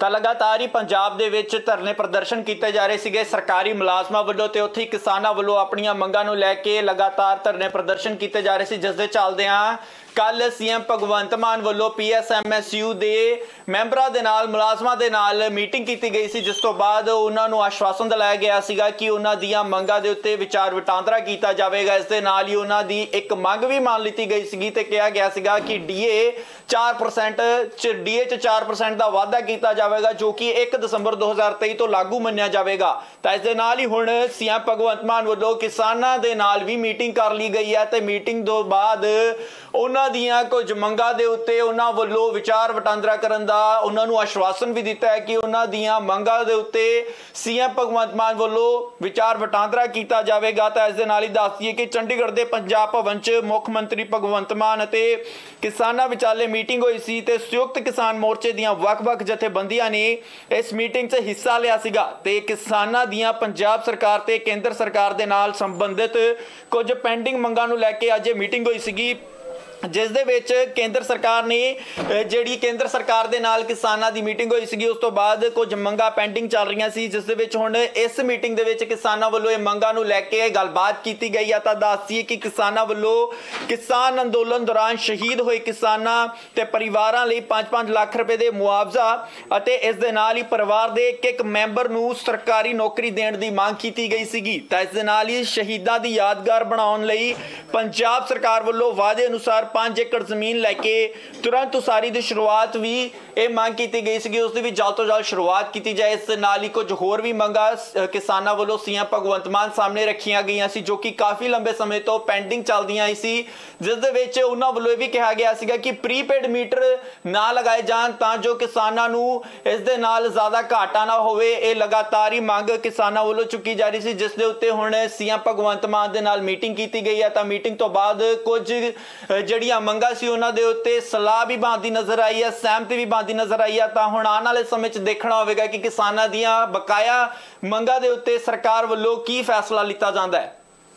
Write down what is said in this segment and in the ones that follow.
ਤਾਂ ਲਗਾਤਾਰ ਹੀ ਪੰਜਾਬ ਦੇ ਵਿੱਚ ਧਰਨੇ ਪ੍ਰਦਰਸ਼ਨ ਕੀਤੇ ਜਾ ਰਹੇ ਸੀਗੇ ਸਰਕਾਰੀ ਮੁਲਾਜ਼ਮਾਂ ਵੱਲੋਂ ਤੇ ਉੱਥੇ ਕਿਸਾਨਾਂ ਵੱਲੋਂ ਆਪਣੀਆਂ ਮੰਗਾਂ ਨੂੰ ਲੈ ਕੇ ਲਗਾਤਾਰ ਧਰਨੇ ਪ੍ਰਦਰਸ਼ਨ ਕੀਤੇ ਜਾ ਰਹੇ ਸੀ, ਜਿਸ ਦੇ ਚੱਲਦਿਆਂ ਕੱਲ ਸੀਐਮ ਭਗਵੰਤ ਮਾਨ ਵੱਲੋਂ ਪੀਐਸਐਮਐਸਯੂ ਦੇ ਮੈਂਬਰਾਂ ਦੇ ਨਾਲ ਮੁਲਾਜ਼ਮਾਂ ਦੇ ਨਾਲ ਮੀਟਿੰਗ ਕੀਤੀ ਗਈ ਸੀ, ਜਿਸ ਤੋਂ ਬਾਅਦ ਉਹਨਾਂ ਨੂੰ ਆਸ਼ਵਾਸਨ ਦਿਲਾਇਆ ਗਿਆ ਸੀਗਾ ਕਿ ਉਹਨਾਂ ਦੀਆਂ ਮੰਗਾਂ ਦੇ ਉੱਤੇ ਵਿਚਾਰ ਵਟਾਂਦਰਾ ਕੀਤਾ ਜਾਵੇਗਾ। ਇਸ ਦੇ ਨਾਲ ਹੀ ਉਹਨਾਂ ਦੀ ਇੱਕ ਮੰਗ ਵੀ ਮੰਨ ਲਈ ਗਈ ਸੀਗੀ ਤੇ ਕਿਹਾ ਗਿਆ ਸੀਗਾ ਕਿ ਡੀਏ 4% ਦਾ ਵਾਅਦਾ ਕੀਤਾ ਜਾਵੇਗਾ, ਜੋ ਕਿ 1 ਦਸੰਬਰ 2023 ਤੋਂ ਲਾਗੂ ਮੰਨਿਆ ਜਾਵੇਗਾ। ਤਾਂ ਇਸ ਦੇ ਨਾਲ ਹੀ ਹੁਣ ਸੀਐਮ ਭਗਵੰਤ ਮਾਨ ਵੱਲੋਂ ਕਿਸਾਨਾਂ ਦੇ ਨਾਲ ਵੀ ਮੀਟਿੰਗ ਕਰ ਲਈ ਗਈ ਹੈ ਤੇ ਮੀਟਿੰਗ ਤੋਂ ਬਾਅਦ ਉਹਨਾਂ ਦੀਆਂ ਕੁਝ ਮੰਗਾਂ ਦੇ ਉੱਤੇ ਉਹਨਾਂ ਵੱਲੋਂ ਵਿਚਾਰ ਵਟਾਂਦਰਾ ਕਰਨ ਦਾ ਉਹਨਾਂ ਨੂੰ ਆਸ਼ਵਾਸਨ ਵੀ ਦਿੱਤਾ ਹੈ ਕਿ ਉਹਨਾਂ ਦੀਆਂ ਮੰਗਾਂ ਦੇ ਉੱਤੇ ਸੀਐਮ ਭਗਵੰਤ ਮਾਨ ਵੱਲੋਂ ਵਿਚਾਰ ਵਟਾਂਦਰਾ ਕੀਤਾ ਜਾਵੇਗਾ। ਤਾਂ ਇਸ ਦੇ ਨਾਲ ਹੀ ਦੱਸ ਦਈਏ ਕਿ ਚੰਡੀਗੜ੍ਹ ਦੇ ਪੰਜਾਬ ਭਵਨ 'ਚ ਮੁੱਖ ਮੰਤਰੀ ਭਗਵੰਤ ਮਾਨ ਅਤੇ ਕਿਸਾਨਾਂ ਵਿਚਾਲੇ ਮੀਟਿੰਗ ਹੋਈ ਸੀ ਤੇ ਸੰਯੁਕਤ ਕਿਸਾਨ ਮੋਰਚੇ ਦੀਆਂ ਵੱਖ-ਵੱਖ ਜਥੇਬੰਦੀਆਂ ਨੇ ਇਸ ਮੀਟਿੰਗ 'ਚ ਹਿੱਸਾ ਲਿਆ ਸੀਗਾ ਤੇ ਕਿਸਾਨਾਂ ਦੀਆਂ ਪੰਜਾਬ ਸਰਕਾਰ ਤੇ ਕੇਂਦਰ ਸਰਕਾਰ ਦੇ ਨਾਲ ਸੰਬੰਧਿਤ ਕੁਝ ਪੈਂਡਿੰਗ ਮੰਗਾਂ ਨੂੰ ਲੈ ਕੇ ਅੱਜ ਇਹ ਮੀਟਿੰਗ ਹੋਈ ਸੀਗੀ, ਜਿਸ ਦੇ ਵਿੱਚ ਕੇਂਦਰ ਸਰਕਾਰ ਨੇ ਜਿਹੜੀ ਕੇਂਦਰ ਸਰਕਾਰ ਦੇ ਨਾਲ ਕਿਸਾਨਾਂ ਦੀ ਮੀਟਿੰਗ ਹੋਈ ਸੀਗੀ, ਉਸ ਤੋਂ ਬਾਅਦ ਕੁਝ ਮੰਗਾਂ ਪੈਂਡਿੰਗ ਚੱਲ ਰਹੀਆਂ ਸੀ, ਜਿਸ ਦੇ ਵਿੱਚ ਹੁਣ ਇਸ ਮੀਟਿੰਗ ਦੇ ਵਿੱਚ ਕਿਸਾਨਾਂ ਵੱਲੋਂ ਇਹ ਮੰਗਾਂ ਨੂੰ ਲੈ ਕੇ ਗੱਲਬਾਤ ਕੀਤੀ ਗਈ ਹੈ। ਤਾਂ ਦੱਸੀਏ ਕਿ ਕਿਸਾਨਾਂ ਵੱਲੋਂ ਕਿਸਾਨ ਅੰਦੋਲਨ ਦੌਰਾਨ ਸ਼ਹੀਦ ਹੋਏ ਕਿਸਾਨਾਂ ਤੇ ਪਰਿਵਾਰਾਂ ਲਈ 5-5 ਲੱਖ ਰੁਪਏ ਦੇ ਮੁਆਵਜ਼ਾ ਅਤੇ ਇਸ ਦੇ ਨਾਲ ਹੀ ਪਰਿਵਾਰ ਦੇ ਇੱਕ ਮੈਂਬਰ ਨੂੰ ਸਰਕਾਰੀ ਨੌਕਰੀ ਦੇਣ ਦੀ ਮੰਗ ਕੀਤੀ ਗਈ ਸੀਗੀ। ਤਾਂ ਇਸ ਦੇ ਨਾਲ ਹੀ ਸ਼ਹੀਦਾਂ ਦੀ ਯਾਦਗਾਰ ਬਣਾਉਣ ਲਈ ਪੰਜਾਬ ਸਰਕਾਰ ਵੱਲੋਂ ਵਾਅਦੇ ਅਨੁਸਾਰ 5 ਏਕੜ ਜ਼ਮੀਨ ਲੈ ਕੇ ਤੁਰੰਤ ਉਸਾਰੀ ਦੀ ਸ਼ੁਰੂਆਤ ਵੀ ਇਹ ਮੰਗ ਕੀਤੀ ਗਈ ਸੀਗੀ, ਉਸ ਦੀ ਵੀ ਜਲਦ ਤੋਂ ਜਲਦ ਸ਼ੁਰੂਆਤ ਕੀਤੀ ਜਾਏ। ਇਸ ਨਾਲ ਹੀ ਕੁਝ ਹੋਰ ਵੀ ਮੰਗਾਂ ਕਿਸਾਨਾਂ ਵੱਲੋਂ ਸੀਐਮ ਭਗਵੰਤ ਮਾਨ ਸਾਹਮਣੇ ਰੱਖੀਆਂ ਗਈਆਂ ਸੀ, ਜੋ ਕਿ ਕਾਫੀ ਲੰਬੇ ਸਮੇਂ ਤੋਂ ਪੈਂਡਿੰਗ ਚੱਲਦੀਆਂ ਆਈ ਸੀ, ਜਿਸ ਦੇ ਵਿੱਚ ਉਹਨਾਂ ਵੱਲੋਂ ਇਹ ਵੀ ਕਿਹਾ ਗਿਆ ਸੀਗਾ ਕਿ ਪ੍ਰੀਪੇਡ ਮੀਟਰ ਨਾ ਲਗਾਏ ਜਾਣ ਤਾਂ ਜੋ ਕਿਸਾਨਾਂ ਨੂੰ ਇਸ ਦੇ ਨਾਲ ਜ਼ਿਆਦਾ ਘਾਟਾ ਨਾ ਹੋਵੇ। ਇਹ ਲਗਾਤਾਰ ਹੀ ਮੰਗ ਕਿਸਾਨਾਂ ਵੱਲੋਂ ਚੁੱਕੀ ਜਾ ਰਹੀ ਸੀ, ਜਿਸ ਦੇ ਉੱਤੇ ਹੁਣ ਸੀਐਮ ਭਗਵੰਤ ਮਾਨ ਦੇ ਨਾਲ ਮੀਟਿੰਗ ਕੀਤੀ ਗਈ ਹੈ। ਤਾਂ ਮੀਟਿੰਗ ਤੋਂ ਬਾਅਦ ਕੁਝ ਜਿਹੜੀਆਂ ਮੰਗਾਂ ਸੀ ਉਹਨਾਂ ਦੇ ਉੱਤੇ ਸਲਾਹ ਵੀ ਬਣਦੀ ਨਜ਼ਰ ਆਈ ਹੈ, ਸਹਿਮਤੀ ਵੀ ਬਣਦੀ ਨਜ਼ਰ ਆਈ ਹੈ। ਤਾਂ ਹੁਣ ਆਉਣ ਵਾਲੇ ਸਮੇਂ 'ਚ ਦੇਖਣਾ ਹੋਵੇਗਾ ਕਿ ਕਿਸਾਨਾਂ ਦੀਆਂ ਬਕਾਇਆ ਮੰਗਾਂ ਦੇ ਉੱਤੇ ਸਰਕਾਰ ਵੱਲੋਂ ਕੀ ਫੈਸਲਾ ਲਿੱਤਾ ਜਾਂਦਾ ਹੈ।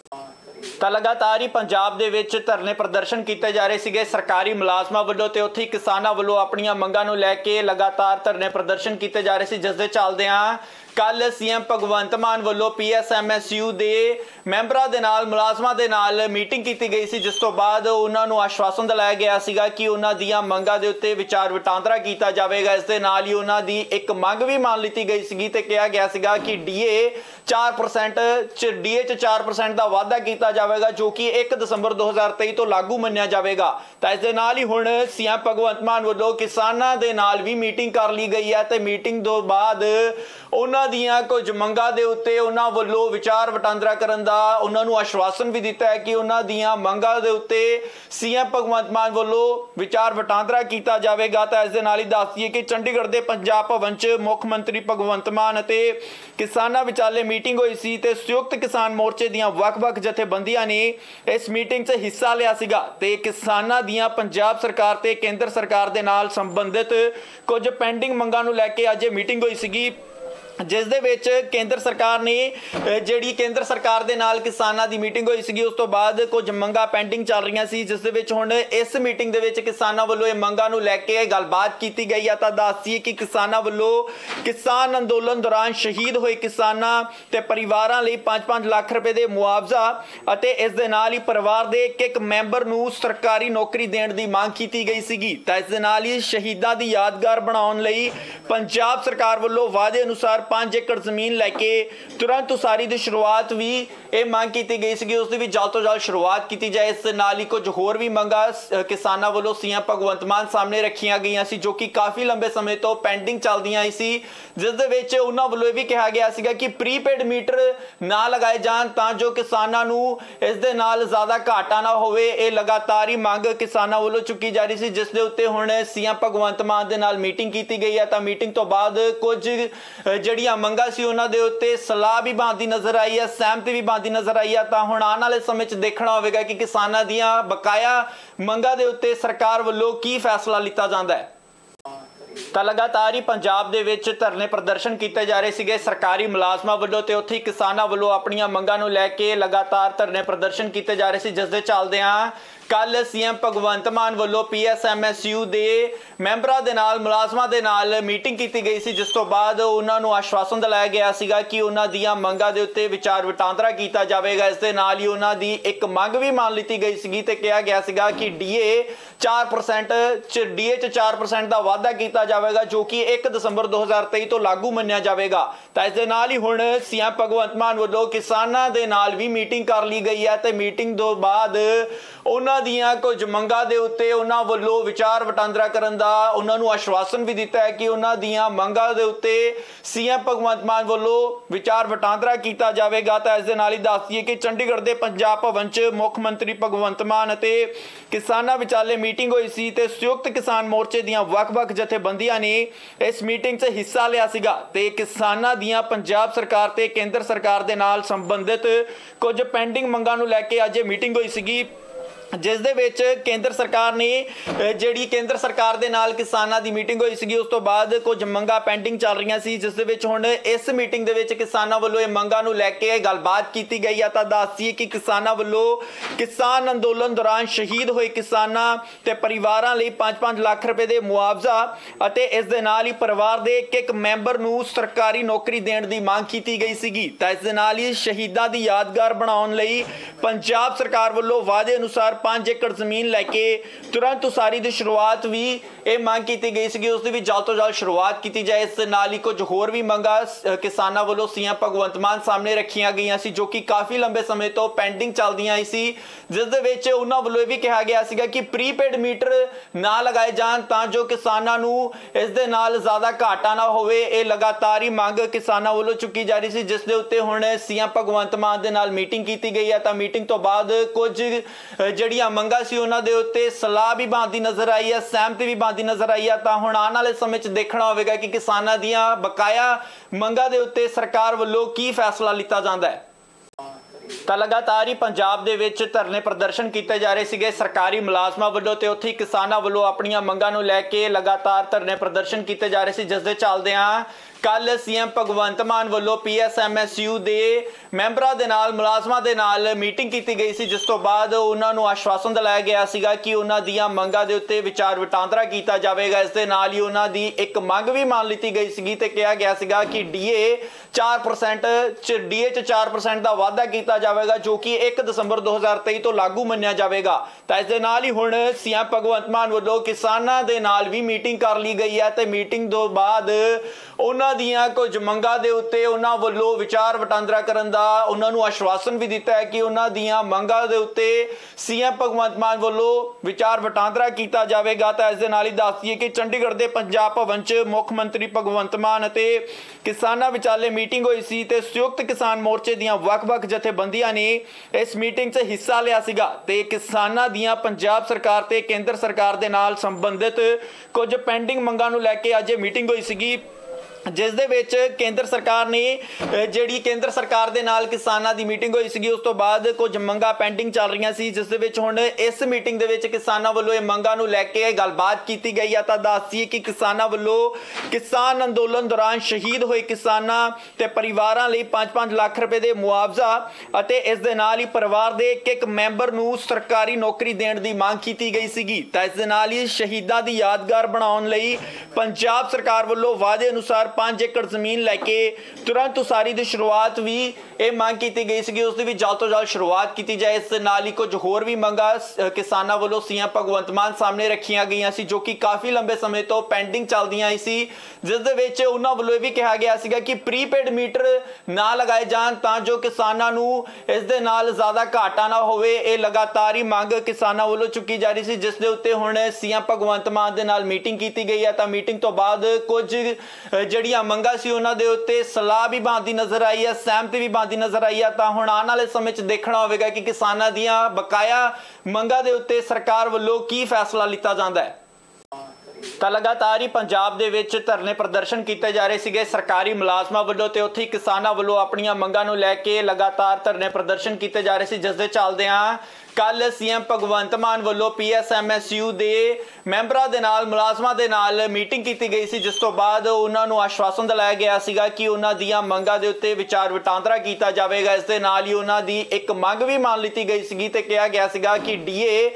ਤਾਂ ਲਗਾਤਾਰ ਹੀ ਪੰਜਾਬ ਦੇ ਵਿੱਚ ਧਰਨੇ ਪ੍ਰਦਰਸ਼ਨ ਕੀਤੇ ਜਾ ਰਹੇ ਸੀਗੇ ਸਰਕਾਰੀ ਮੁਲਾਜ਼ਮਾਂ ਵੱਲੋਂ ਤੇ ਉੱਥੇ ਕਿਸਾਨਾਂ ਵੱਲੋਂ ਆਪਣੀਆਂ ਮੰਗਾਂ ਨੂੰ ਲੈ ਕੇ ਲਗਾਤਾਰ ਧਰਨੇ ਪ੍ਰਦਰਸ਼ਨ ਕੀਤੇ ਜਾ ਰਹੇ ਸੀ, ਜਿਸ ਦੇ ਚੱਲਦਿਆਂ ਕੱਲ ਸੀਐਮ ਭਗਵੰਤ ਮਾਨ ਵੱਲੋਂ ਪੀਐਸਐਮਐਸਯੂ ਦੇ ਮੈਂਬਰਾਂ ਦੇ ਨਾਲ ਮੁਲਾਜ਼ਮਾਂ ਦੇ ਨਾਲ ਮੀਟਿੰਗ ਕੀਤੀ ਗਈ ਸੀ, ਜਿਸ ਤੋਂ ਬਾਅਦ ਉਹਨਾਂ ਨੂੰ ਆਸ਼ਵਾਸਨ ਦਿਲਾਇਆ ਗਿਆ ਸੀਗਾ ਕਿ ਉਹਨਾਂ ਦੀਆਂ ਮੰਗਾਂ ਦੇ ਉੱਤੇ ਵਿਚਾਰ ਵਟਾਂਦਰਾ ਕੀਤਾ ਜਾਵੇਗਾ। ਇਸ ਦੇ ਨਾਲ ਹੀ ਉਹਨਾਂ ਦੀ ਇੱਕ ਮੰਗ ਵੀ ਮੰਨ ਲਈ ਗਈ ਸੀਗੀ ਤੇ ਕਿਹਾ ਗਿਆ ਸੀਗਾ ਕਿ ਡੀਏ 4% ਦਾ ਵਾਅਦਾ ਕੀਤਾ ਜਾਵੇਗਾ, ਜੋ ਕਿ 1 ਦਸੰਬਰ 2023 ਤੋਂ ਲਾਗੂ ਮੰਨਿਆ ਜਾਵੇਗਾ। ਤਾਂ ਇਸ ਦੇ ਨਾਲ ਹੀ ਹੁਣ ਸੀਐਮ ਭਗਵੰਤ ਮਾਨ ਵੱਲੋਂ ਕਿਸਾਨਾਂ ਦੇ ਨਾਲ ਵੀ ਮੀਟਿੰਗ ਕਰ ਲਈ ਗਈ ਹੈ ਤੇ ਮੀਟਿੰਗ ਤੋਂ ਬਾਅਦ ਉਹਨਾਂ ਦੀਆਂ ਕੁਝ ਮੰਗਾਂ ਦੇ ਉੱਤੇ ਉਹਨਾਂ ਵੱਲੋਂ ਵਿਚਾਰ ਵਟਾਂਦਰਾ ਕਰਨ ਦਾ ਉਹਨਾਂ ਨੂੰ ਆਸ਼ਵਾਸਨ ਵੀ ਦਿੱਤਾ ਹੈ ਕਿ ਉਹਨਾਂ ਦੀਆਂ ਮੰਗਾਂ ਦੇ ਉੱਤੇ ਸੀਐਮ ਭਗਵੰਤ ਮਾਨ ਵੱਲੋਂ ਵਿਚਾਰ ਵਟਾਂਦਰਾ ਕੀਤਾ ਜਾਵੇਗਾ। ਤਾਂ ਇਸ ਦੇ ਨਾਲ ਹੀ ਦੱਸ ਦਈਏ ਕਿ ਚੰਡੀਗੜ੍ਹ ਦੇ ਪੰਜਾਬ ਭਵਨ 'ਚ ਮੁੱਖ ਮੰਤਰੀ ਭਗਵੰਤ ਮਾਨ ਅਤੇ ਕਿਸਾਨਾਂ ਵਿਚਾਲੇ ਮੀਟਿੰਗ ਹੋਈ ਸੀ ਤੇ ਸੰਯੁਕਤ ਕਿਸਾਨ ਮੋਰਚੇ ਦੀਆਂ ਵੱਖ-ਵੱਖ ਜਥੇਬੰਦੀਆਂ ਨੇ ਇਸ ਮੀਟਿੰਗ 'ਚ ਹਿੱਸਾ ਲਿਆ ਸੀਗਾ ਤੇ ਕਿਸਾਨਾਂ ਦੀਆਂ ਪੰਜਾਬ ਸਰਕਾਰ ਤੇ ਕੇਂਦਰ ਸਰਕਾਰ ਦੇ ਨਾਲ ਸੰਬੰਧਿਤ ਕੁਝ ਪੈਂਡਿੰਗ ਮੰਗਾਂ ਨੂੰ ਲੈ ਕੇ ਅੱਜ ਇਹ ਮੀਟਿੰਗ ਹੋਈ ਸੀਗੀ, ਜਿਸ ਦੇ ਵਿੱਚ ਕੇਂਦਰ ਸਰਕਾਰ ਨੇ ਜਿਹੜੀ ਕੇਂਦਰ ਸਰਕਾਰ ਦੇ ਨਾਲ ਕਿਸਾਨਾਂ ਦੀ ਮੀਟਿੰਗ ਹੋਈ ਸੀਗੀ, ਉਸ ਤੋਂ ਬਾਅਦ ਕੁਝ ਮੰਗਾਂ ਪੈਂਡਿੰਗ ਚੱਲ ਰਹੀਆਂ ਸੀ, ਜਿਸ ਦੇ ਵਿੱਚ ਹੁਣ ਇਸ ਮੀਟਿੰਗ ਦੇ ਵਿੱਚ ਕਿਸਾਨਾਂ ਵੱਲੋਂ ਇਹ ਮੰਗਾਂ ਨੂੰ ਲੈ ਕੇ ਗੱਲਬਾਤ ਕੀਤੀ ਗਈ ਹੈ। ਤਾਂ ਦੱਸੀਏ ਕਿ ਕਿਸਾਨਾਂ ਵੱਲੋਂ ਕਿਸਾਨ ਅੰਦੋਲਨ ਦੌਰਾਨ ਸ਼ਹੀਦ ਹੋਏ ਕਿਸਾਨਾਂ ਤੇ ਪਰਿਵਾਰਾਂ ਲਈ 5-5 ਲੱਖ ਰੁਪਏ ਦੇ ਮੁਆਵਜ਼ਾ ਅਤੇ ਇਸ ਦੇ ਨਾਲ ਹੀ ਪਰਿਵਾਰ ਦੇ ਇੱਕ ਮੈਂਬਰ ਨੂੰ ਸਰਕਾਰੀ ਨੌਕਰੀ ਦੇਣ ਦੀ ਮੰਗ ਕੀਤੀ ਗਈ ਸੀਗੀ। ਤਾਂ ਇਸ ਦੇ ਨਾਲ ਹੀ ਸ਼ਹੀਦਾਂ ਦੀ ਯਾਦਗਾਰ ਬਣਾਉਣ ਲਈ ਪੰਜਾਬ ਸਰਕਾਰ ਵੱਲੋਂ ਵਾਅਦੇ ਅਨੁਸਾਰ 5 ਏਕੜ ਜ਼ਮੀਨ ਲੈ ਕੇ ਤੁਰੰਤ ਉਸਾਰੀ ਦੀ ਸ਼ੁਰੂਆਤ ਵੀ ਇਹ ਮੰਗ ਕੀਤੀ ਗਈ ਸੀਗੀ, ਉਸ ਦੀ ਵੀ ਜਲਦ ਤੋਂ ਜਲਦ ਸ਼ੁਰੂਆਤ ਕੀਤੀ ਜਾਏ। ਇਸ ਨਾਲ ਹੀ ਕੁਝ ਹੋਰ ਵੀ ਮੰਗਾਂ ਕਿਸਾਨਾਂ ਵੱਲੋਂ ਸੀਐਮ ਭਗਵੰਤ ਮਾਨ ਸਾਹਮਣੇ ਰੱਖੀਆਂ ਗਈਆਂ ਸੀ, ਜੋ ਕਿ ਕਾਫੀ ਲੰਬੇ ਸਮੇਂ ਤੋਂ ਪੈਂਡਿੰਗ ਚੱਲਦੀਆਂ ਆਈ ਸੀ, ਜਿਸ ਦੇ ਵਿੱਚ ਉਹਨਾਂ ਵੱਲੋਂ ਇਹ ਵੀ ਕਿਹਾ ਗਿਆ ਸੀਗਾ ਕਿ ਪ੍ਰੀਪੇਡ ਮੀਟਰ ਨਾ ਲਗਾਏ ਜਾਣ ਤਾਂ ਜੋ ਕਿਸਾਨਾਂ ਨੂੰ ਇਸ ਦੇ ਨਾਲ ਜ਼ਿਆਦਾ ਘਾਟਾ ਨਾ ਹੋਵੇ। ਇਹ ਲਗਾਤਾਰ ਹੀ ਮੰਗ ਕਿਸਾਨਾਂ ਵੱਲੋਂ ਚੁੱਕੀ ਜਾ ਰਹੀ ਸੀ, ਜਿਸ ਦੇ ਉੱਤੇ ਹੁਣ ਸੀਐਮ ਭਗਵੰਤ ਮਾਨ ਦੇ ਨਾਲ ਮੀਟਿੰਗ ਕੀਤੀ ਗਈ ਹੈ। ਤਾਂ ਮੀਟਿੰਗ ਤੋਂ ਬਾਅਦ ਕੁਝ ਜਿਹੜੀਆਂ ਮੰਗਾਂ ਸੀ ਉਹਨਾਂ ਦੇ ਉੱਤੇ ਸਲਾਹ ਵੀ ਬਣਦੀ ਨਜ਼ਰ ਆਈ ਹੈ, ਸਹਿਮਤੀ ਵੀ ਬਣਦੀ ਨਜ਼ਰ ਆਈ ਹੈ। ਤਾਂ ਹੁਣ ਆਉਣ ਵਾਲੇ ਸਮੇਂ 'ਚ ਦੇਖਣਾ ਹੋਵੇਗਾ ਕਿ ਕਿਸਾਨਾਂ ਦੀਆਂ ਬਕਾਇਆ ਮੰਗਾਂ ਦੇ ਉੱਤੇ ਸਰਕਾਰ ਵੱਲੋਂ ਕੀ ਫੈਸਲਾ ਲਿੱਤਾ ਜਾਂਦਾ ਹੈ। ਤਾਂ ਲਗਾਤਾਰ ਹੀ ਪੰਜਾਬ ਦੇ ਵਿੱਚ ਧਰਨੇ ਪ੍ਰਦਰਸ਼ਨ ਕੀਤੇ ਜਾ ਰਹੇ ਸੀਗੇ ਸਰਕਾਰੀ ਮੁਲਾਜ਼ਮਾਂ ਵੱਲੋਂ ਤੇ ਉੱਥੇ ਕਿਸਾਨਾਂ ਵੱਲੋਂ ਆਪਣੀਆਂ ਮੰਗਾਂ ਨੂੰ ਲੈ ਕੇ ਲਗਾਤਾਰ ਧਰਨੇ ਪ੍ਰਦਰਸ਼ਨ ਕੀਤੇ ਜਾ ਰਹੇ ਸੀ, ਜਿਸ ਦੇ ਚੱਲਦਿਆਂ ਕੱਲ ਸੀਐਮ ਭਗਵੰਤ ਮਾਨ ਵੱਲੋਂ ਪੀਐਸਐਮਐਸਯੂ ਦੇ ਮੈਂਬਰਾਂ ਦੇ ਨਾਲ ਮੁਲਾਜ਼ਮਾਂ ਦੇ ਨਾਲ ਮੀਟਿੰਗ ਕੀਤੀ ਗਈ ਸੀ, ਜਿਸ ਤੋਂ ਬਾਅਦ ਉਹਨਾਂ ਨੂੰ ਆਸ਼ਵਾਸਨ ਦਿਲਾਇਆ ਗਿਆ ਸੀਗਾ ਕਿ ਉਹਨਾਂ ਦੀਆਂ ਮੰਗਾਂ ਦੇ ਉੱਤੇ ਵਿਚਾਰ ਵਟਾਂਦਰਾ ਕੀਤਾ ਜਾਵੇਗਾ। ਇਸ ਦੇ ਨਾਲ ਹੀ ਉਹਨਾਂ ਦੀ ਇੱਕ ਮੰਗ ਵੀ ਮੰਨ ਲਈ ਗਈ ਸੀਗੀ ਤੇ ਕਿਹਾ ਗਿਆ ਸੀਗਾ ਕਿ ਡੀਏ 4% ਦਾ ਵਾਅਦਾ ਕੀਤਾ ਜਾਵੇਗਾ, ਜੋ ਕਿ 1 ਦਸੰਬਰ 2023 ਤੋਂ ਲਾਗੂ ਮੰਨਿਆ ਜਾਵੇਗਾ। ਤਾਂ ਇਸ ਦੇ ਨਾਲ ਹੀ ਹੁਣ ਸੀਐਮ ਭਗਵੰਤ ਮਾਨ ਵੱਲੋਂ ਕਿਸਾਨਾਂ ਦੇ ਨਾਲ ਵੀ ਮੀਟਿੰਗ ਕਰ ਲਈ ਗਈ ਹੈ ਤੇ ਮੀਟਿੰਗ ਤੋਂ ਬਾਅਦ ਉਹਨਾਂ ਦੀਆਂ ਕੁਝ ਮੰਗਾਂ ਦੇ ਉੱਤੇ ਉਹਨਾਂ ਵੱਲੋਂ ਵਿਚਾਰ ਵਟਾਂਦਰਾ ਕਰਨ ਦਾ ਉਹਨਾਂ ਨੂੰ ਆਸ਼ਵਾਸਨ ਵੀ ਦਿੱਤਾ ਹੈ ਕਿ ਉਹਨਾਂ ਦੀਆਂ ਮੰਗਾਂ ਦੇ ਉੱਤੇ ਸੀਐਮ ਭਗਵੰਤ ਮਾਨ ਵੱਲੋਂ ਵਿਚਾਰ ਵਟਾਂਦਰਾ ਕੀਤਾ ਜਾਵੇਗਾ। ਤਾਂ ਇਸ ਦੇ ਨਾਲ ਹੀ ਦੱਸ ਦਈਏ ਕਿ ਚੰਡੀਗੜ੍ਹ ਦੇ ਪੰਜਾਬ ਭਵਨ 'ਚ ਮੁੱਖ ਮੰਤਰੀ ਭਗਵੰਤ ਮਾਨ ਅਤੇ ਕਿਸਾਨਾਂ ਵਿਚਾਲੇ ਮੀਟਿੰਗ ਹੋਈ ਸੀ ਤੇ ਸੰਯੁਕਤ ਕਿਸਾਨ ਮੋਰਚੇ ਦੀਆਂ ਵੱਖ-ਵੱਖ ਜਥੇਬੰਦੀਆਂ ਨੇ ਇਸ ਮੀਟਿੰਗ 'ਚ ਹਿੱਸਾ ਲਿਆ ਸੀਗਾ ਤੇ ਕਿਸਾਨਾਂ ਦੀਆਂ ਪੰਜਾਬ ਸਰਕਾਰ ਤੇ ਕੇਂਦਰ ਸਰਕਾਰ ਦੇ ਨਾਲ ਸੰਬੰਧਿਤ ਕੁਝ ਪੈਂਡਿੰਗ ਮੰਗਾਂ ਨੂੰ ਲੈ ਕੇ ਅੱਜ ਇਹ ਮੀਟਿੰਗ ਹੋਈ ਸੀਗੀ, ਜਿਸ ਦੇ ਵਿੱਚ ਕੇਂਦਰ ਸਰਕਾਰ ਨੇ ਜਿਹੜੀ ਕੇਂਦਰ ਸਰਕਾਰ ਦੇ ਨਾਲ ਕਿਸਾਨਾਂ ਦੀ ਮੀਟਿੰਗ ਹੋਈ ਸੀਗੀ, ਉਸ ਤੋਂ ਬਾਅਦ ਕੁਝ ਮੰਗਾਂ ਪੈਂਡਿੰਗ ਚੱਲ ਰਹੀਆਂ ਸੀ, ਜਿਸ ਦੇ ਵਿੱਚ ਹੁਣ ਇਸ ਮੀਟਿੰਗ ਦੇ ਵਿੱਚ ਕਿਸਾਨਾਂ ਵੱਲੋਂ ਇਹ ਮੰਗਾਂ ਨੂੰ ਲੈ ਕੇ ਗੱਲਬਾਤ ਕੀਤੀ ਗਈ ਹੈ। ਤਾਂ ਦੱਸੀਏ ਕਿ ਕਿਸਾਨਾਂ ਵੱਲੋਂ ਕਿਸਾਨ ਅੰਦੋਲਨ ਦੌਰਾਨ ਸ਼ਹੀਦ ਹੋਏ ਕਿਸਾਨਾਂ ਤੇ ਪਰਿਵਾਰਾਂ ਲਈ 5-5 ਲੱਖ ਰੁਪਏ ਦੇ ਮੁਆਵਜ਼ਾ ਅਤੇ ਇਸ ਦੇ ਨਾਲ ਹੀ ਪਰਿਵਾਰ ਦੇ ਇੱਕ ਮੈਂਬਰ ਨੂੰ ਸਰਕਾਰੀ ਨੌਕਰੀ ਦੇਣ ਦੀ ਮੰਗ ਕੀਤੀ ਗਈ ਸੀਗੀ। ਤਾਂ ਇਸ ਦੇ ਨਾਲ ਹੀ ਸ਼ਹੀਦਾਂ ਦੀ ਯਾਦਗਾਰ ਬਣਾਉਣ ਲਈ ਪੰਜਾਬ ਸਰਕਾਰ ਵੱਲੋਂ ਵਾਅਦੇ ਅਨੁਸਾਰ 5 ਏਕੜ ਜ਼ਮੀਨ ਲੈ ਕੇ ਤੁਰੰਤ ਉਸਾਰੀ ਦੀ ਸ਼ੁਰੂਆਤ ਵੀ ਇਹ ਮੰਗ ਕੀਤੀ ਗਈ ਸੀਗੀ, ਉਸ ਦੀ ਵੀ ਜਲਦ ਤੋਂ ਜਲਦ ਸ਼ੁਰੂਆਤ ਕੀਤੀ ਜਾਏ। ਇਸ ਦੇ ਨਾਲ ਹੀ ਕੁਝ ਹੋਰ ਵੀ ਮੰਗਾਂ ਕਿਸਾਨਾਂ ਵੱਲੋਂ ਸੀਐਮ ਭਗਵੰਤ ਮਾਨ ਸਾਹਮਣੇ ਰੱਖੀਆਂ ਗਈਆਂ ਸੀ, ਜੋ ਕਿ ਕਾਫੀ ਲੰਬੇ ਸਮੇਂ ਤੋਂ ਪੈਂਡਿੰਗ ਚੱਲਦੀਆਂ ਆਈ ਸੀ, ਜਿਸ ਦੇ ਵਿੱਚ ਉਹਨਾਂ ਵੱਲੋਂ ਇਹ ਵੀ ਕਿਹਾ ਗਿਆ ਸੀਗਾ ਕਿ ਪ੍ਰੀਪੇਡ ਮੀਟਰ ਨਾ ਲਗਾਏ ਜਾਣ ਤਾਂ ਜੋ ਕਿਸਾਨਾਂ ਨੂੰ ਇਸ ਦੇ ਨਾਲ ਜ਼ਿਆਦਾ ਘਾਟਾ ਨਾ ਹੋਵੇ। ਇਹ ਲਗਾਤਾਰ ਹੀ ਮੰਗ ਕਿਸਾਨਾਂ ਵੱਲੋਂ ਚੁੱਕੀ ਜਾ ਰਹੀ ਸੀ, ਜਿਸ ਦੇ ਉੱਤੇ ਹੁਣ ਸੀਐਮ ਭਗਵੰਤ ਮਾਨ ਦੇ ਨਾਲ ਮੀਟਿੰਗ ਕੀਤੀ ਗਈ ਹੈ। ਤਾਂ ਮੀਟਿੰਗ ਤੋਂ ਬਾਅਦ ਕੁਝ ਜਿਹੜੀਆਂ ਮੰਗਾਂ ਸੀ ਉਹਨਾਂ ਦੇ ਉੱਤੇ ਸਲਾਹ ਵੀ ਬਣਦੀ ਨਜ਼ਰ ਆਈ ਹੈ, ਸਹਿਮਤੀ ਵੀ ਬਣਦੀ ਨਜ਼ਰ ਆਈ ਹੈ। ਤਾਂ ਹੁਣ ਆਉਣ ਵਾਲੇ ਸਮੇਂ 'ਚ ਦੇਖਣਾ ਹੋਵੇਗਾ ਕਿ ਕਿਸਾਨਾਂ ਦੀਆਂ ਬਕਾਇਆ ਮੰਗਾਂ ਦੇ ਉੱਤੇ ਸਰਕਾਰ ਵੱਲੋਂ ਕੀ ਫੈਸਲਾ ਲਿੱਤਾ ਜਾਂਦਾ ਹੈ। ਤਾਂ ਲਗਾਤਾਰ ਹੀ ਪੰਜਾਬ ਦੇ ਵਿੱਚ ਧਰਨੇ ਪ੍ਰਦਰਸ਼ਨ ਕੀਤੇ ਜਾ ਰਹੇ ਸੀਗੇ ਸਰਕਾਰੀ ਮੁਲਾਜ਼ਮਾਂ ਵੱਲੋਂ ਤੇ ਉੱਥੇ ਕਿਸਾਨਾਂ ਵੱਲੋਂ ਆਪਣੀਆਂ ਮੰਗਾਂ ਨੂੰ ਲੈ ਕੇ ਲਗਾਤਾਰ ਧਰਨੇ ਪ੍ਰਦਰਸ਼ਨ ਕੀਤੇ ਜਾ ਰਹੇ ਸੀ, ਜਿਸ ਦੇ ਚੱਲਦਿਆਂ ਕੱਲ ਸੀਐਮ ਭਗਵੰਤ ਮਾਨ ਵੱਲੋਂ ਪੀਐਸਐਮਐਸਯੂ ਦੇ ਮੈਂਬਰਾਂ ਦੇ ਨਾਲ ਮੁਲਾਜ਼ਮਾਂ ਦੇ ਨਾਲ ਮੀਟਿੰਗ ਕੀਤੀ ਗਈ ਸੀ, ਜਿਸ ਤੋਂ ਬਾਅਦ ਉਹਨਾਂ ਨੂੰ ਆਸ਼ਵਾਸਨ ਦਿਲਾਇਆ ਗਿਆ ਸੀਗਾ ਕਿ ਉਹਨਾਂ ਦੀਆਂ ਮੰਗਾਂ ਦੇ ਉੱਤੇ ਵਿਚਾਰ ਵਟਾਂਦਰਾ ਕੀਤਾ ਜਾਵੇਗਾ। ਇਸ ਦੇ ਨਾਲ ਹੀ ਉਹਨਾਂ ਦੀ ਇੱਕ ਮੰਗ ਵੀ ਮੰਨ ਲਈ ਗਈ ਸੀਗੀ ਤੇ ਕਿਹਾ ਗਿਆ ਸੀਗਾ ਕਿ ਡੀਏ 4% ਦਾ ਵਾਅਦਾ ਕੀਤਾ ਜਾਵੇਗਾ, ਜੋ ਕਿ 1 ਦਸੰਬਰ 2023 ਤੋਂ ਲਾਗੂ ਮੰਨਿਆ ਜਾਵੇਗਾ। ਤਾਂ ਇਸ ਦੇ ਨਾਲ ਹੀ ਹੁਣ ਸੀਐਮ ਭਗਵੰਤ ਮਾਨ ਵੱਲੋਂ ਕਿਸਾਨਾਂ ਦੇ ਨਾਲ ਵੀ ਮੀਟਿੰਗ ਕਰ ਲਈ ਗਈ ਹੈ ਤੇ ਮੀਟਿੰਗ ਤੋਂ ਬਾਅਦ ਉਹਨਾਂ ਦੀਆਂ ਕੁਝ ਮੰਗਾਂ ਦੇ ਉੱਤੇ ਉਹਨਾਂ ਵੱਲੋਂ ਵਿਚਾਰ ਵਟਾਂਦਰਾ ਕਰਨ ਦਾ ਉਹਨਾਂ ਨੂੰ ਆਸ਼ਵਾਸਨ ਵੀ ਦਿੱਤਾ ਹੈ ਕਿ ਉਹਨਾਂ ਦੀਆਂ ਮੰਗਾਂ ਦੇ ਉੱਤੇ ਸੀਐਮ ਭਗਵੰਤ ਮਾਨ ਵੱਲੋਂ ਵਿਚਾਰ ਵਟਾਂਦਰਾ ਕੀਤਾ ਜਾਵੇਗਾ। ਤਾਂ ਇਸ ਦੇ ਨਾਲ ਹੀ ਦੱਸ ਦਈਏ ਕਿ ਚੰਡੀਗੜ੍ਹ ਦੇ ਪੰਜਾਬ ਭਵਨ 'ਚ ਮੁੱਖ ਮੰਤਰੀ ਭਗਵੰਤ ਮਾਨ ਅਤੇ ਕਿਸਾਨਾਂ ਵਿਚਾਲੇ ਮੀਟਿੰਗ ਹੋਈ ਸੀ ਤੇ ਸੰਯੁਕਤ ਕਿਸਾਨ ਮੋਰਚੇ ਦੀਆਂ ਵੱਖ-ਵੱਖ ਜਥੇਬੰਦੀਆਂ ਨੇ ਇਸ ਮੀਟਿੰਗ 'ਚ ਹਿੱਸਾ ਲਿਆ ਸੀਗਾ ਤੇ ਕਿਸਾਨਾਂ ਦੀਆਂ ਪੰਜਾਬ ਸਰਕਾਰ ਤੇ ਕੇਂਦਰ ਸਰਕਾਰ ਦੇ ਨਾਲ ਸੰਬੰਧਿਤ ਕੁਝ ਪੈਂਡਿੰਗ ਮੰਗਾਂ ਨੂੰ ਲੈ ਕੇ ਅੱਜ ਇਹ ਮੀਟਿੰਗ ਹੋਈ ਸੀਗੀ, ਜਿਸ ਦੇ ਵਿੱਚ ਕੇਂਦਰ ਸਰਕਾਰ ਨੇ ਜਿਹੜੀ ਕੇਂਦਰ ਸਰਕਾਰ ਦੇ ਨਾਲ ਕਿਸਾਨਾਂ ਦੀ ਮੀਟਿੰਗ ਹੋਈ ਸੀਗੀ, ਉਸ ਤੋਂ ਬਾਅਦ ਕੁਝ ਮੰਗਾਂ ਪੈਂਡਿੰਗ ਚੱਲ ਰਹੀਆਂ ਸੀ, ਜਿਸ ਦੇ ਵਿੱਚ ਹੁਣ ਇਸ ਮੀਟਿੰਗ ਦੇ ਵਿੱਚ ਕਿਸਾਨਾਂ ਵੱਲੋਂ ਇਹ ਮੰਗਾਂ ਨੂੰ ਲੈ ਕੇ ਗੱਲਬਾਤ ਕੀਤੀ ਗਈ ਹੈ। ਤਾਂ ਦੱਸੀਏ ਕਿ ਕਿਸਾਨਾਂ ਵੱਲੋਂ ਕਿਸਾਨ ਅੰਦੋਲਨ ਦੌਰਾਨ ਸ਼ਹੀਦ ਹੋਏ ਕਿਸਾਨਾਂ ਤੇ ਪਰਿਵਾਰਾਂ ਲਈ 5-5 ਲੱਖ ਰੁਪਏ ਦੇ ਮੁਆਵਜ਼ਾ ਅਤੇ ਇਸ ਦੇ ਨਾਲ ਹੀ ਪਰਿਵਾਰ ਦੇ ਇੱਕ ਮੈਂਬਰ ਨੂੰ ਸਰਕਾਰੀ ਨੌਕਰੀ ਦੇਣ ਦੀ ਮੰਗ ਕੀਤੀ ਗਈ ਸੀਗੀ। ਤਾਂ ਇਸ ਦੇ ਨਾਲ ਹੀ ਸ਼ਹੀਦਾਂ ਦੀ ਯਾਦਗਾਰ ਬਣਾਉਣ ਲਈ ਪੰਜਾਬ ਸਰਕਾਰ ਵੱਲੋਂ ਵਾਅਦੇ ਅਨੁਸਾਰ 5 ਏਕੜ ਜ਼ਮੀਨ ਲੈ ਕੇ ਤੁਰੰਤ ਉਸਾਰੀ ਦੀ ਸ਼ੁਰੂਆਤ ਵੀ ਇਹ ਮੰਗ ਕੀਤੀ ਗਈ ਸੀਗੀ, ਉਸ ਦੀ ਵੀ ਜਲਦ ਤੋਂ ਜਲਦ ਸ਼ੁਰੂਆਤ ਕੀਤੀ ਜਾਏ। ਇਸ ਨਾਲ ਹੀ ਕੁਝ ਹੋਰ ਵੀ ਮੰਗਾਂ ਕਿਸਾਨਾਂ ਵੱਲੋਂ ਸੀਐਮ ਭਗਵੰਤ ਮਾਨ ਸਾਹਮਣੇ ਰੱਖੀਆਂ ਗਈਆਂ ਸੀ, ਜੋ ਕਿ ਕਾਫੀ ਲੰਬੇ ਸਮੇਂ ਤੋਂ ਪੈਂਡਿੰਗ ਚੱਲਦੀਆਂ ਆਈ ਸੀ, ਜਿਸ ਦੇ ਵਿੱਚ ਉਹਨਾਂ ਵੱਲੋਂ ਇਹ ਵੀ ਕਿਹਾ ਗਿਆ ਸੀਗਾ ਕਿ ਪ੍ਰੀਪੇਡ ਮੀਟਰ ਨਾ ਲਗਾਏ ਜਾਣ ਤਾਂ ਜੋ ਕਿਸਾਨਾਂ ਨੂੰ ਇਸ ਦੇ ਨਾਲ ਜ਼ਿਆਦਾ ਘਾਟਾ ਨਾ ਹੋਵੇ। ਇਹ ਲਗਾਤਾਰ ਹੀ ਮੰਗ ਕਿਸਾਨਾਂ ਵੱਲੋਂ ਚੁੱਕੀ ਜਾ ਰਹੀ ਸੀ, ਜਿਸ ਦੇ ਉੱਤੇ ਹੁਣ ਸੀਐਮ ਭਗਵੰਤ ਮਾਨ ਦੇ ਨਾਲ ਮੀਟਿੰਗ ਕੀਤੀ ਗਈ ਹੈ। ਤਾਂ ਮੀਟਿੰਗ ਤੋਂ ਬਾਅਦ ਕੁਝ ਜਿਹੜੀਆਂ ਮੰਗਾਂ ਸੀ ਉਹਨਾਂ ਦੇ ਉੱਤੇ ਸਲਾਹ ਵੀ ਬਣਦੀ ਨਜ਼ਰ ਆਈ ਹੈ, ਸਹਿਮਤੀ ਵੀ ਬਣਦੀ ਨਜ਼ਰ ਆਈ ਹੈ। ਤਾਂ ਹੁਣ ਆਉਣ ਵਾਲੇ ਸਮੇਂ 'ਚ ਦੇਖਣਾ ਹੋਵੇਗਾ ਕਿ ਕਿਸਾਨਾਂ ਦੀਆਂ ਬਕਾਇਆ ਮੰਗਾਂ ਦੇ ਉੱਤੇ ਸਰਕਾਰ ਵੱਲੋਂ ਕੀ ਫੈਸਲਾ ਲਿੱਤਾ ਜਾਂਦਾ ਹੈ। ਤਾਂ ਲਗਾਤਾਰ ਹੀ ਪੰਜਾਬ ਦੇ ਵਿੱਚ ਧਰਨੇ ਪ੍ਰਦਰਸ਼ਨ ਕੀਤੇ ਜਾ ਰਹੇ ਸੀਗੇ ਸਰਕਾਰੀ ਮੁਲਾਜ਼ਮਾਂ ਵੱਲੋਂ ਤੇ ਉੱਥੇ ਕਿਸਾਨਾਂ ਵੱਲੋਂ ਆਪਣੀਆਂ ਮੰਗਾਂ ਨੂੰ ਲੈ ਕੇ ਲਗਾਤਾਰ ਧਰਨੇ ਪ੍ਰਦਰਸ਼ਨ ਕੀਤੇ ਜਾ ਰਹੇ ਸੀ, ਜਿਸ ਦੇ ਚੱਲਦਿਆਂ ਕੱਲ ਸੀਐਮ ਭਗਵੰਤ ਮਾਨ ਵੱਲੋਂ PSMSU ਦੇ ਮੈਂਬਰਾਂ ਦੇ ਨਾਲ ਮੁਲਾਜ਼ਮਾਂ ਦੇ ਨਾਲ ਮੀਟਿੰਗ ਕੀਤੀ ਗਈ ਸੀ, ਜਿਸ ਤੋਂ ਬਾਅਦ ਉਹਨਾਂ ਨੂੰ ਆਸ਼ਵਾਸਨ ਦਿਲਾਇਆ ਗਿਆ ਸੀਗਾ ਕਿ ਉਹਨਾਂ ਦੀਆਂ ਮੰਗਾਂ ਦੇ ਉੱਤੇ ਵਿਚਾਰ ਵਟਾਂਦਰਾ ਕੀਤਾ ਜਾਵੇਗਾ। ਇਸ ਦੇ ਨਾਲ ਹੀ ਉਹਨਾਂ ਦੀ ਇੱਕ ਮੰਗ ਵੀ ਮੰਨ ਲਈ ਗਈ ਸੀਗੀ ਤੇ ਕਿਹਾ ਗਿਆ ਸੀਗਾ ਕਿ ਡੀਏ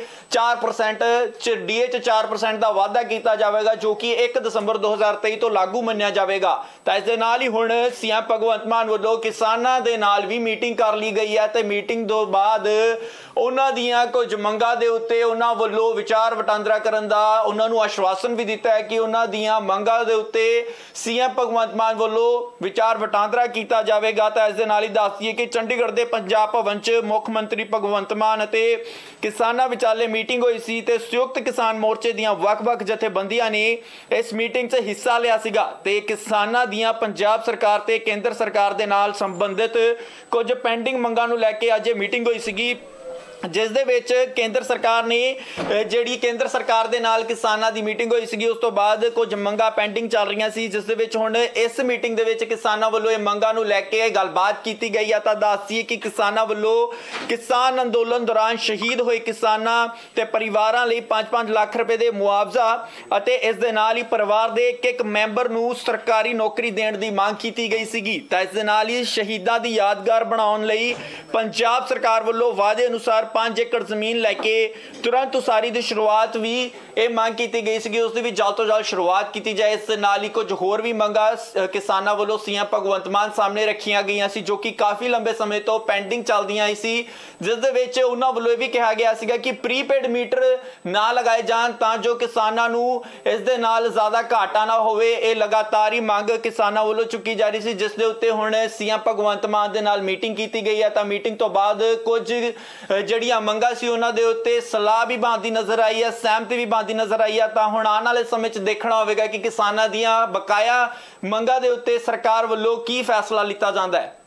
4% ਦਾ ਵਾਅਦਾ ਕੀਤਾ ਜਾਵੇਗਾ, ਜੋ ਕਿ 1 ਦਸੰਬਰ 2023 ਤੋਂ ਲਾਗੂ ਮੰਨਿਆ ਜਾਵੇਗਾ। ਤਾਂ ਇਸ ਦੇ ਨਾਲ ਹੀ ਹੁਣ ਸੀਐਮ ਭਗਵੰਤ ਮਾਨ ਵੱਲੋਂ ਕਿਸਾਨਾਂ ਦੇ ਨਾਲ ਵੀ ਮੀਟਿੰਗ ਕਰ ਲਈ ਗਈ ਹੈ ਤੇ ਮੀਟਿੰਗ ਤੋਂ ਬਾਅਦ ਉਹਨਾਂ ਦੀਆਂ ਕੁਝ ਮੰਗਾਂ ਦੇ ਉੱਤੇ ਉਹਨਾਂ ਵੱਲੋਂ ਵਿਚਾਰ ਵਟਾਂਦਰਾ ਕਰਨ ਦਾ ਉਹਨਾਂ ਨੂੰ ਆਸ਼ਵਾਸਨ ਵੀ ਦਿੱਤਾ ਹੈ ਕਿ ਉਹਨਾਂ ਦੀਆਂ ਮੰਗਾਂ ਦੇ ਉੱਤੇ ਸੀਐਮ ਭਗਵੰਤ ਮਾਨ ਵੱਲੋਂ ਵਿਚਾਰ ਵਟਾਂਦਰਾ ਕੀਤਾ ਜਾਵੇਗਾ। ਤਾਂ ਇਸ ਦੇ ਨਾਲ ਹੀ ਦੱਸ ਦਈਏ ਕਿ ਚੰਡੀਗੜ੍ਹ ਦੇ ਪੰਜਾਬ ਭਵਨ 'ਚ ਮੁੱਖ ਮੰਤਰੀ ਭਗਵੰਤ ਮਾਨ ਅਤੇ ਕਿਸਾਨਾਂ ਵਿਚਾਲੇ ਮੀਟਿੰਗ ਹੋਈ ਸੀ ਤੇ ਸੰਯੁਕਤ ਕਿਸਾਨ ਮੋਰਚੇ ਦੀਆਂ ਵੱਖ-ਵੱਖ ਜਥੇਬੰਦੀਆਂ ਨੇ ਇਸ ਮੀਟਿੰਗ 'ਚ ਹਿੱਸਾ ਲਿਆ ਸੀਗਾ ਤੇ ਕਿਸਾਨਾਂ ਦੀਆਂ ਪੰਜਾਬ ਸਰਕਾਰ ਤੇ ਕੇਂਦਰ ਸਰਕਾਰ ਦੇ ਨਾਲ ਸੰਬੰਧਿਤ ਕੁਝ ਪੈਂਡਿੰਗ ਮੰਗਾਂ ਨੂੰ ਲੈ ਕੇ ਅੱਜ ਇਹ ਮੀਟਿੰਗ ਹੋਈ ਸੀਗੀ, ਜਿਸ ਦੇ ਵਿੱਚ ਕੇਂਦਰ ਸਰਕਾਰ ਨੇ ਜਿਹੜੀ ਕੇਂਦਰ ਸਰਕਾਰ ਦੇ ਨਾਲ ਕਿਸਾਨਾਂ ਦੀ ਮੀਟਿੰਗ ਹੋਈ ਸੀਗੀ, ਉਸ ਤੋਂ ਬਾਅਦ ਕੁਝ ਮੰਗਾਂ ਪੈਂਡਿੰਗ ਚੱਲ ਰਹੀਆਂ ਸੀ, ਜਿਸ ਦੇ ਵਿੱਚ ਹੁਣ ਇਸ ਮੀਟਿੰਗ ਦੇ ਵਿੱਚ ਕਿਸਾਨਾਂ ਵੱਲੋਂ ਇਹ ਮੰਗਾਂ ਨੂੰ ਲੈ ਕੇ ਗੱਲਬਾਤ ਕੀਤੀ ਗਈ ਹੈ। ਤਾਂ ਦੱਸੀਏ ਕਿ ਕਿਸਾਨਾਂ ਵੱਲੋਂ ਕਿਸਾਨ ਅੰਦੋਲਨ ਦੌਰਾਨ ਸ਼ਹੀਦ ਹੋਏ ਕਿਸਾਨਾਂ ਤੇ ਪਰਿਵਾਰਾਂ ਲਈ 5-5 ਲੱਖ ਰੁਪਏ ਦੇ ਮੁਆਵਜ਼ਾ ਅਤੇ ਇਸ ਦੇ ਨਾਲ ਹੀ ਪਰਿਵਾਰ ਦੇ ਇੱਕ ਮੈਂਬਰ ਨੂੰ ਸਰਕਾਰੀ ਨੌਕਰੀ ਦੇਣ ਦੀ ਮੰਗ ਕੀਤੀ ਗਈ ਸੀਗੀ। ਤਾਂ ਇਸ ਦੇ ਨਾਲ ਹੀ ਸ਼ਹੀਦਾਂ ਦੀ ਯਾਦਗਾਰ ਬਣਾਉਣ ਲਈ ਪੰਜਾਬ ਸਰਕਾਰ ਵੱਲੋਂ ਵਾਅਦੇ ਅਨੁਸਾਰ 5 ਏਕੜ ਜ਼ਮੀਨ ਲੈ ਕੇ ਤੁਰੰਤ ਉਸਾਰੀ ਦੀ ਸ਼ੁਰੂਆਤ ਵੀ ਇਹ ਮੰਗ ਕੀਤੀ ਗਈ ਸੀਗੀ, ਉਸ ਦੀ ਵੀ ਜਲਦ ਤੋਂ ਜਲਦ ਸ਼ੁਰੂਆਤ ਕੀਤੀ ਜਾਏ। ਇਸ ਨਾਲ ਹੀ ਕੁਝ ਹੋਰ ਵੀ ਮੰਗਾਂ ਕਿਸਾਨਾਂ ਵੱਲੋਂ ਸੀਐਮ ਭਗਵੰਤ ਮਾਨ ਸਾਹਮਣੇ ਰੱਖੀਆਂ ਗਈਆਂ ਸੀ, ਜੋ ਕਿ ਕਾਫੀ ਲੰਬੇ ਸਮੇਂ ਤੋਂ ਪੈਂਡਿੰਗ ਚੱਲਦੀਆਂ ਆਈ ਸੀ, ਜਿਸ ਦੇ ਵਿੱਚ ਉਹਨਾਂ ਵੱਲੋਂ ਇਹ ਵੀ ਕਿਹਾ ਗਿਆ ਸੀਗਾ ਕਿ ਪ੍ਰੀਪੇਡ ਮੀਟਰ ਨਾ ਲਗਾਏ ਜਾਣ ਤਾਂ ਜੋ ਕਿਸਾਨਾਂ ਨੂੰ ਇਸ ਦੇ ਨਾਲ ਜ਼ਿਆਦਾ ਘਾਟਾ ਨਾ ਹੋਵੇ। ਇਹ ਲਗਾਤਾਰ ਹੀ ਮੰਗ ਕਿਸਾਨਾਂ ਵੱਲੋਂ ਚੁੱਕੀ ਜਾ ਰਹੀ ਸੀ, ਜਿਸ ਦੇ ਉੱਤੇ ਹੁਣ ਸੀਐਮ ਭਗਵੰਤ ਮਾਨ ਦੇ ਨਾਲ ਮੀਟਿੰਗ ਕੀਤੀ ਗਈ ਹੈ। ਤਾਂ ਮੀਟਿੰਗ ਤੋਂ ਬਾਅਦ ਕੁਝ ਜਿਹੜੀਆਂ ਮੰਗਾਂ ਸੀ ਉਹਨਾਂ ਦੇ ਉੱਤੇ ਸਲਾਹ ਵੀ ਬਣਦੀ ਨਜ਼ਰ ਆਈ ਹੈ, ਸਹਿਮਤੀ ਵੀ ਬਣਦੀ ਨਜ਼ਰ ਆਈ ਹੈ। ਤਾਂ ਹੁਣ ਆਉਣ ਵਾਲੇ ਸਮੇਂ 'ਚ ਦੇਖਣਾ ਹੋਵੇਗਾ ਕਿ ਕਿਸਾਨਾਂ ਦੀਆਂ ਬਕਾਇਆ ਮੰਗਾਂ ਦੇ ਉੱਤੇ ਸਰਕਾਰ ਵੱਲੋਂ ਕੀ ਫੈਸਲਾ ਲਿੱਤਾ ਜਾਂਦਾ ਹੈ।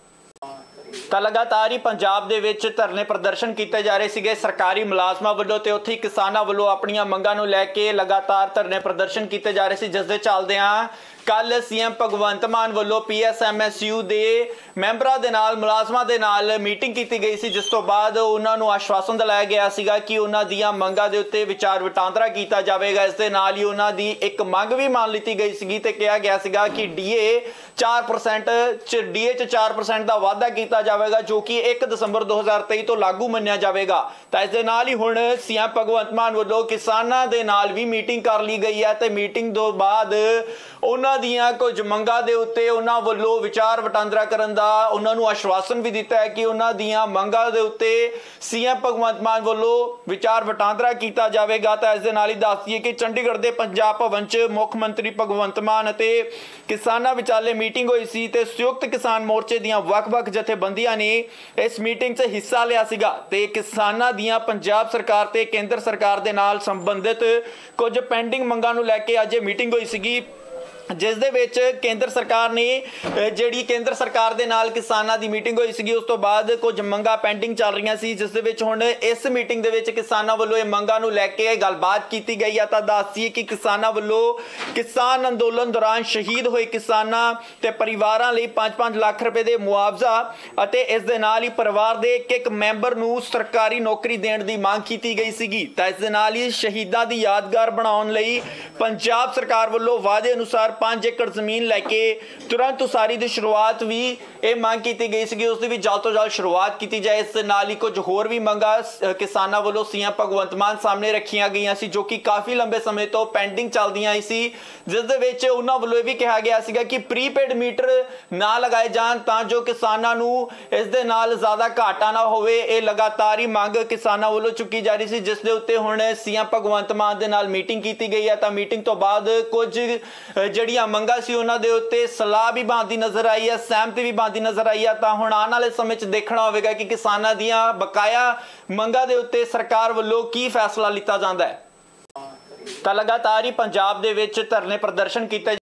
ਤਾਂ ਲਗਾਤਾਰ ਹੀ ਪੰਜਾਬ ਦੇ ਵਿੱਚ ਧਰਨੇ ਪ੍ਰਦਰਸ਼ਨ ਕੀਤੇ ਜਾ ਰਹੇ ਸੀਗੇ ਸਰਕਾਰੀ ਮੁਲਾਜ਼ਮਾਂ ਵੱਲੋਂ ਤੇ ਉੱਥੇ ਕਿਸਾਨਾਂ ਵੱਲੋਂ ਆਪਣੀਆਂ ਮੰਗਾਂ ਨੂੰ ਲੈ ਕੇ ਲਗਾਤਾਰ ਧਰਨੇ ਪ੍ਰਦਰਸ਼ਨ ਕੀਤੇ ਜਾ ਰਹੇ ਸੀ, ਜਿਸ ਦੇ ਚੱਲਦਿਆਂ ਕੱਲ ਸੀਐਮ ਭਗਵੰਤ ਮਾਨ ਵੱਲੋਂ PSMSU ਦੇ ਮੈਂਬਰਾਂ ਦੇ ਨਾਲ ਮੁਲਾਜ਼ਮਾਂ ਦੇ ਨਾਲ ਮੀਟਿੰਗ ਕੀਤੀ ਗਈ ਸੀ, ਜਿਸ ਤੋਂ ਬਾਅਦ ਉਹਨਾਂ ਨੂੰ ਆਸ਼ਵਾਸਨ ਦਿਲਾਇਆ ਗਿਆ ਸੀਗਾ ਕਿ ਉਹਨਾਂ ਦੀਆਂ ਮੰਗਾਂ ਦੇ ਉੱਤੇ ਵਿਚਾਰ ਵਟਾਂਦਰਾ ਕੀਤਾ ਜਾਵੇਗਾ। ਇਸ ਦੇ ਨਾਲ ਹੀ ਉਹਨਾਂ ਦੀ ਇੱਕ ਮੰਗ ਵੀ ਮੰਨ ਲਈ ਗਈ ਸੀਗੀ ਤੇ ਕਿਹਾ ਗਿਆ ਸੀਗਾ ਕਿ ਡੀਏ 4% ਦਾ ਵਾਅਦਾ ਕੀਤਾ ਜਾਵੇਗਾ, ਜੋ ਕਿ 1 ਦਸੰਬਰ 2023 ਤੋਂ ਲਾਗੂ ਮੰਨਿਆ ਜਾਵੇਗਾ। ਤਾਂ ਇਸ ਦੇ ਨਾਲ ਹੀ ਹੁਣ ਸੀਐਮ ਭਗਵੰਤ ਮਾਨ ਵੱਲੋਂ ਕਿਸਾਨਾਂ ਦੇ ਨਾਲ ਵੀ ਮੀਟਿੰਗ ਕਰ ਲਈ ਗਈ ਹੈ ਤੇ ਮੀਟਿੰਗ ਤੋਂ ਬਾਅਦ ਉਹਨਾਂ ਦੀਆਂ ਕੁਝ ਮੰਗਾਂ ਦੇ ਉੱਤੇ ਉਹਨਾਂ ਵੱਲੋਂ ਵਿਚਾਰ ਵਟਾਂਦਰਾ ਕਰਨ ਦਾ ਉਹਨਾਂ ਨੂੰ ਆਸ਼ਵਾਸਨ ਵੀ ਦਿੱਤਾ ਹੈ ਕਿ ਉਹਨਾਂ ਦੀਆਂ ਮੰਗਾਂ ਦੇ ਉੱਤੇ ਸੀਐਮ ਭਗਵੰਤ ਮਾਨ ਵੱਲੋਂ ਵਿਚਾਰ ਵਟਾਂਦਰਾ ਕੀਤਾ ਜਾਵੇਗਾ। ਤਾਂ ਇਸ ਦੇ ਨਾਲ ਹੀ ਦੱਸ ਦਈਏ ਕਿ ਚੰਡੀਗੜ੍ਹ ਦੇ ਪੰਜਾਬ ਭਵਨ 'ਚ ਮੁੱਖ ਮੰਤਰੀ ਭਗਵੰਤ ਮਾਨ ਅਤੇ ਕਿਸਾਨਾਂ ਵਿਚਾਲੇ ਮੀਟਿੰਗ ਹੋਈ ਸੀ ਤੇ ਸੰਯੁਕਤ ਕਿਸਾਨ ਮੋਰਚੇ ਦੀਆਂ ਵੱਖ-ਵੱਖ ਜਥੇਬੰਦੀਆਂ ਨੇ ਇਸ ਮੀਟਿੰਗ 'ਚ ਹਿੱਸਾ ਲਿਆ ਸੀਗਾ ਤੇ ਕਿਸਾਨਾਂ ਦੀਆਂ ਪੰਜਾਬ ਸਰਕਾਰ ਤੇ ਕੇਂਦਰ ਸਰਕਾਰ ਦੇ ਨਾਲ ਸੰਬੰਧਿਤ ਕੁਝ ਪੈਂਡਿੰਗ ਮੰਗਾਂ ਨੂੰ ਲੈ ਕੇ ਅੱਜ ਇਹ ਮੀਟਿੰਗ ਹੋਈ ਸੀਗੀ, ਜਿਸ ਦੇ ਵਿੱਚ ਕੇਂਦਰ ਸਰਕਾਰ ਨੇ ਜਿਹੜੀ ਕੇਂਦਰ ਸਰਕਾਰ ਦੇ ਨਾਲ ਕਿਸਾਨਾਂ ਦੀ ਮੀਟਿੰਗ ਹੋਈ ਸੀਗੀ, ਉਸ ਤੋਂ ਬਾਅਦ ਕੁਝ ਮੰਗਾਂ ਪੈਂਡਿੰਗ ਚੱਲ ਰਹੀਆਂ ਸੀ, ਜਿਸ ਦੇ ਵਿੱਚ ਹੁਣ ਇਸ ਮੀਟਿੰਗ ਦੇ ਵਿੱਚ ਕਿਸਾਨਾਂ ਵੱਲੋਂ ਇਹ ਮੰਗਾਂ ਨੂੰ ਲੈ ਕੇ ਗੱਲਬਾਤ ਕੀਤੀ ਗਈ ਹੈ। ਤਾਂ ਦੱਸੀਏ ਕਿ ਕਿਸਾਨਾਂ ਵੱਲੋਂ ਕਿਸਾਨ ਅੰਦੋਲਨ ਦੌਰਾਨ ਸ਼ਹੀਦ ਹੋਏ ਕਿਸਾਨਾਂ ਤੇ ਪਰਿਵਾਰਾਂ ਲਈ 5-5 ਲੱਖ ਰੁਪਏ ਦੇ ਮੁਆਵਜ਼ਾ ਅਤੇ ਇਸ ਦੇ ਨਾਲ ਹੀ ਪਰਿਵਾਰ ਦੇ ਇੱਕ ਮੈਂਬਰ ਨੂੰ ਸਰਕਾਰੀ ਨੌਕਰੀ ਦੇਣ ਦੀ ਮੰਗ ਕੀਤੀ ਗਈ ਸੀਗੀ। ਤਾਂ ਇਸ ਦੇ ਨਾਲ ਹੀ ਸ਼ਹੀਦਾਂ ਦੀ ਯਾਦਗਾਰ ਬਣਾਉਣ ਲਈ ਪੰਜਾਬ ਸਰਕਾਰ ਵੱਲੋਂ ਵਾਅਦੇ ਅਨੁਸਾਰ 5 ਏਕੜ ਜ਼ਮੀਨ ਲੈ ਕੇ ਤੁਰੰਤ ਉਸਾਰੀ ਦੀ ਸ਼ੁਰੂਆਤ ਵੀ ਇਹ ਮੰਗ ਕੀਤੀ ਗਈ ਸੀਗੀ, ਉਸ ਦੀ ਵੀ ਜਲਦ ਤੋਂ ਜਲਦ ਸ਼ੁਰੂਆਤ ਕੀਤੀ ਜਾਏ। ਇਸ ਨਾਲ ਹੀ ਕੁਝ ਹੋਰ ਵੀ ਮੰਗਾਂ ਕਿਸਾਨਾਂ ਵੱਲੋਂ ਸੀਐਮ ਭਗਵੰਤ ਮਾਨ ਸਾਹਮਣੇ ਰੱਖੀਆਂ ਗਈਆਂ ਸੀ, ਜੋ ਕਿ ਕਾਫੀ ਲੰਬੇ ਸਮੇਂ ਤੋਂ ਪੈਂਡਿੰਗ ਚੱਲਦੀਆਂ ਆਈ ਸੀ, ਜਿਸ ਦੇ ਵਿੱਚ ਉਹਨਾਂ ਵੱਲੋਂ ਇਹ ਵੀ ਕਿਹਾ ਗਿਆ ਸੀਗਾ ਕਿ ਪ੍ਰੀਪੇਡ ਮੀਟਰ ਨਾ ਲਗਾਏ ਜਾਣ ਤਾਂ ਜੋ ਕਿਸਾਨਾਂ ਨੂੰ ਇਸ ਦੇ ਨਾਲ ਜ਼ਿਆਦਾ ਘਾਟਾ ਨਾ ਹੋਵੇ। ਇਹ ਲਗਾਤਾਰ ਹੀ ਮੰਗ ਕਿਸਾਨਾਂ ਵੱਲੋਂ ਚੁੱਕੀ ਜਾ ਰਹੀ ਸੀ, ਜਿਸ ਦੇ ਉੱਤੇ ਹੁਣ ਸੀਐਮ ਭਗਵੰਤ ਮਾਨ ਦੇ ਨਾਲ ਮੀਟਿੰਗ ਕੀਤੀ ਗਈ ਹੈ। ਤਾਂ ਮੀਟਿੰਗ ਤੋਂ ਬਾਅਦ ਕੁਝ ਜਿਹੜੀਆਂ ਮੰਗਾਂ ਸੀ ਉਹਨਾਂ ਦੇ ਉੱਤੇ ਸਲਾਹ ਵੀ ਬਣਦੀ ਨਜ਼ਰ ਆਈ ਹੈ, ਸਹਿਮਤੀ ਵੀ ਬਣਦੀ ਨਜ਼ਰ ਆਈ ਹੈ। ਤਾਂ ਹੁਣ ਆਉਣ ਵਾਲੇ ਸਮੇਂ 'ਚ ਦੇਖਣਾ ਹੋਵੇਗਾ ਕਿ ਕਿਸਾਨਾਂ ਦੀਆਂ ਬਕਾਇਆ ਮੰਗਾਂ ਦੇ ਉੱਤੇ ਸਰਕਾਰ ਵੱਲੋਂ ਕੀ ਫੈਸਲਾ ਲਿੱਤਾ ਜਾਂਦਾ ਹੈ। ਤਾਂ ਲਗਾਤਾਰ ਹੀ ਪੰਜਾਬ ਦੇ ਵਿੱਚ ਧਰਨੇ ਪ੍ਰਦਰਸ਼ਨ ਕੀਤੇ